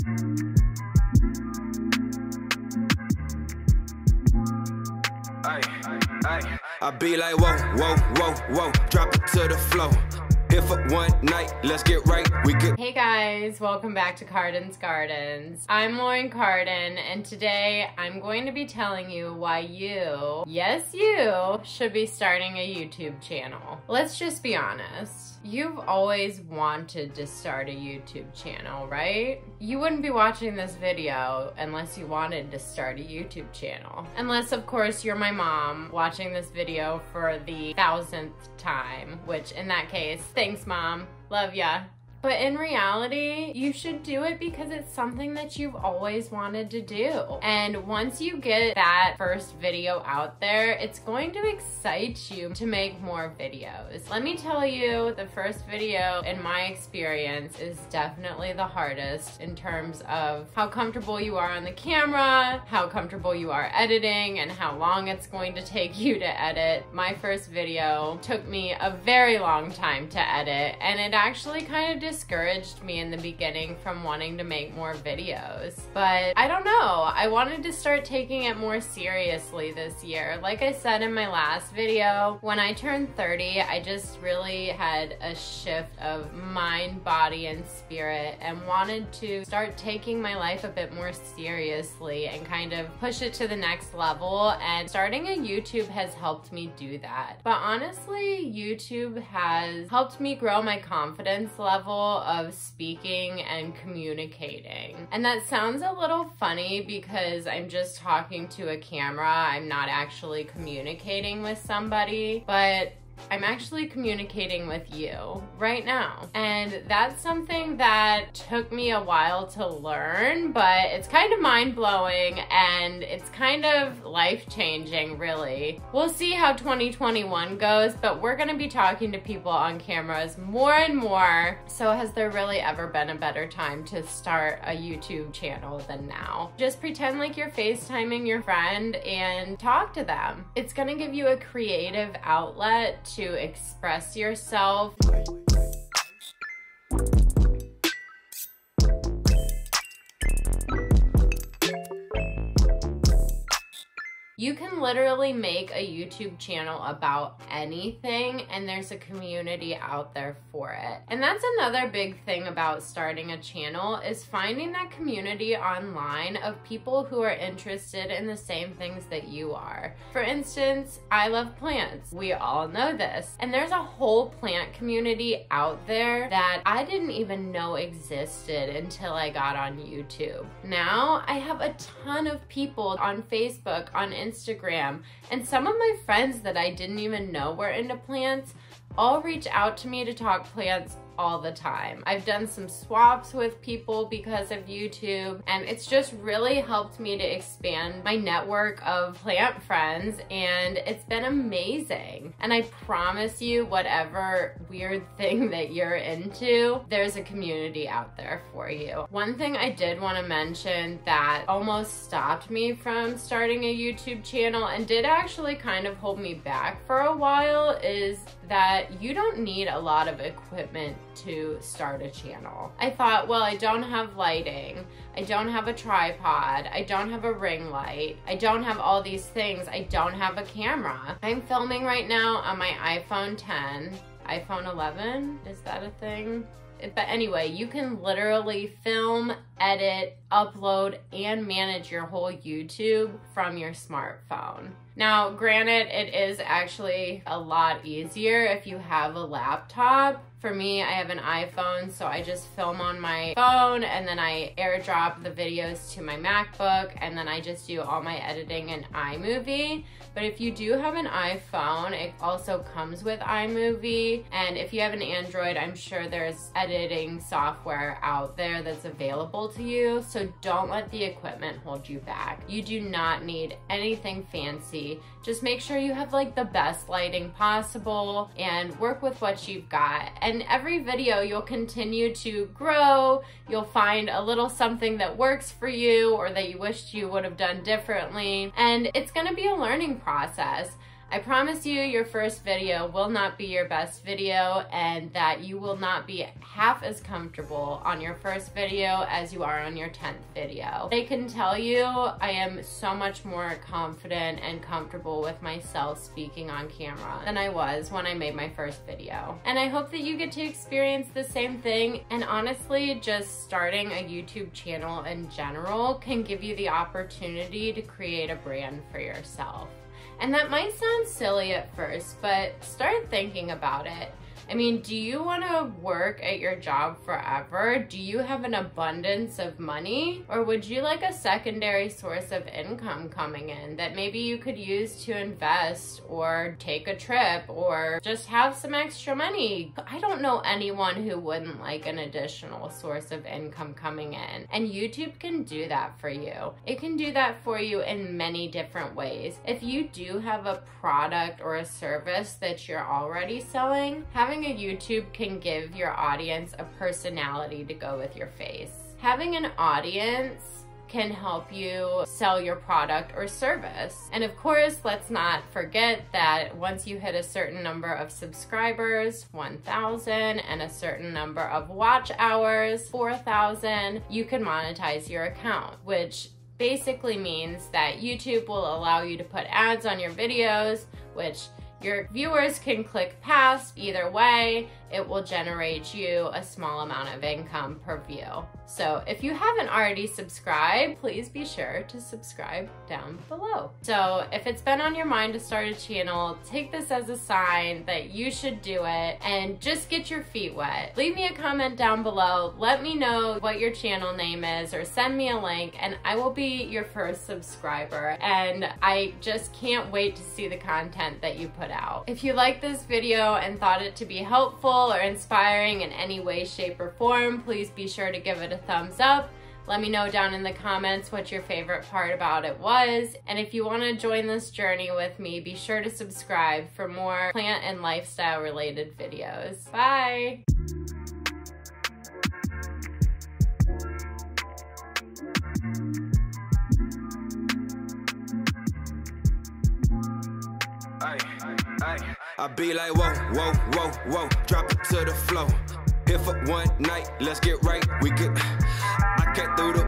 I be like, whoa, whoa, whoa, whoa, drop it to the floor. Here for one night, let's get right, we could. Hey guys, welcome back to Cardens. I'm Lauren Carden, and today I'm going to be telling you why you, yes you, should be starting a YouTube channel. Let's just be honest. You've always wanted to start a YouTube channel, right? You wouldn't be watching this video unless you wanted to start a YouTube channel. Unless, of course, you're my mom watching this video for the 1000th time, which in that case, thanks mom, love ya. But in reality, you should do it because it's something that you've always wanted to do. And once you get that first video out there, it's going to excite you to make more videos. Let me tell you, the first video, in my experience, is definitely the hardest in terms of how comfortable you are on the camera, how comfortable you are editing, and how long it's going to take you to edit. My first video took me a very long time to edit, and it actually kind of discouraged me in the beginning from wanting to make more videos. But I don't know, I wanted to start taking it more seriously this year. Like I said in my last video, when I turned 30, I just really had a shift of mind, body, and spirit and wanted to start taking my life a bit more seriously and kind of push it to the next level, and starting a YouTube has helped me do that. But honestly, YouTube has helped me grow my confidence level of speaking and communicating. And that sounds a little funny because I'm just talking to a camera. I'm not actually communicating with somebody, but I'm actually communicating with you right now. And that's something that took me a while to learn, but it's kind of mind-blowing and it's kind of life-changing, really. We'll see how 2021 goes, but we're gonna be talking to people on cameras more and more. So has there really ever been a better time to start a YouTube channel than now? Just pretend like you're FaceTiming your friend and talk to them. It's gonna give you a creative outlet to express yourself. You can literally make a YouTube channel about anything, and there's a community out there for it. And that's another big thing about starting a channel, is finding that community online of people who are interested in the same things that you are. For instance, I love plants. We all know this. And there's a whole plant community out there that I didn't even know existed until I got on YouTube. Now I have a ton of people on Facebook, on Instagram, and some of my friends that I didn't even know were into plants all reach out to me to talk plants all the time. I've done some swaps with people because of YouTube, and it's just really helped me to expand my network of plant friends, and it's been amazing. And I promise you, whatever weird thing that you're into, there's a community out there for you. One thing I did want to mention that almost stopped me from starting a YouTube channel and did actually kind of hold me back for a while is that you don't need a lot of equipment to start a channel. I thought, well, I don't have lighting, I don't have a tripod, I don't have a ring light, I don't have all these things, I don't have a camera. I'm filming right now on my iPhone 10, iPhone 11, is that a thing? But anyway, you can literally film, edit, upload, and manage your whole YouTube from your smartphone. Now, granted, it is actually a lot easier if you have a laptop. For me, I have an iPhone, so I just film on my phone and then I airdrop the videos to my MacBook, and then I just do all my editing in iMovie. But if you do have an iPhone, it also comes with iMovie. And if you have an Android, I'm sure there's editing software out there that's available to you. So don't let the equipment hold you back. You do not need anything fancy. Just make sure you have like the best lighting possible and work with what you've got. And every video you'll continue to grow. You'll find a little something that works for you or that you wished you would have done differently. And it's gonna be a learning process. I promise you your first video will not be your best video, and that you will not be half as comfortable on your first video as you are on your 10th video. I can tell you I am so much more confident and comfortable with myself speaking on camera than I was when I made my first video. And I hope that you get to experience the same thing. And honestly, just starting a YouTube channel in general can give you the opportunity to create a brand for yourself. And that might sound silly at first, but start thinking about it. I mean, do you want to work at your job forever? Do you have an abundance of money? Or would you like a secondary source of income coming in that maybe you could use to invest or take a trip or just have some extra money? I don't know anyone who wouldn't like an additional source of income coming in. And YouTube can do that for you. It can do that for you in many different ways. If you do have a product or a service that you're already selling, having a YouTube can give your audience a personality to go with your face. Having an audience can help you sell your product or service. And of course, let's not forget that once you hit a certain number of subscribers, 1,000, and a certain number of watch hours, 4,000, you can monetize your account, which basically means that YouTube will allow you to put ads on your videos, which your viewers can click past. Either way, it will generate you a small amount of income per view. So if you haven't already subscribed, please be sure to subscribe down below. So if it's been on your mind to start a channel, take this as a sign that you should do it and just get your feet wet. Leave me a comment down below. Let me know what your channel name is or send me a link and I will be your first subscriber. And I just can't wait to see the content that you put out. If you like this video and thought it to be helpful or inspiring in any way, shape, or form, please be sure to give it a thumbs up. Let me know down in the comments what your favorite part about it was. And if you want to join this journey with me, be sure to subscribe for more plant and lifestyle related videos. Bye! I be like, whoa, whoa, whoa, whoa, drop it to the floor. Here for one night, let's get right. I can't through the